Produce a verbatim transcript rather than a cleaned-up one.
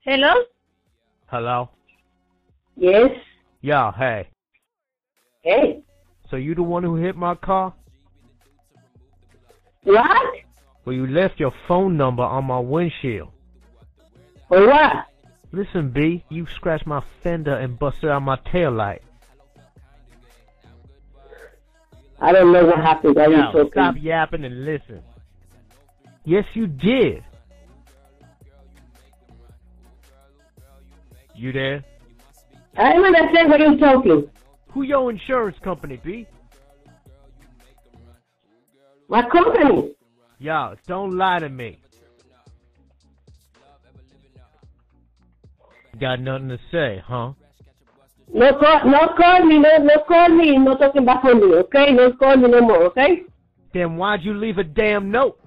Hello? Hello? Yes. Yeah, hey. Hey. So you the one who hit my car? What? Well, you left your phone number on my windshield. For what? Listen, B, you scratched my fender and busted out my taillight. I don't know what happened. Are you Yo, talking? stop yapping and listen. Yes, you did. You there? I don't understand what you're talking. Who your insurance company, B? What company? Yo, don't lie to me. Got nothing to say, huh? No call, no call me, no, no call me, no talking back on me, okay? No call me no more, okay? Then why'd you leave a damn note?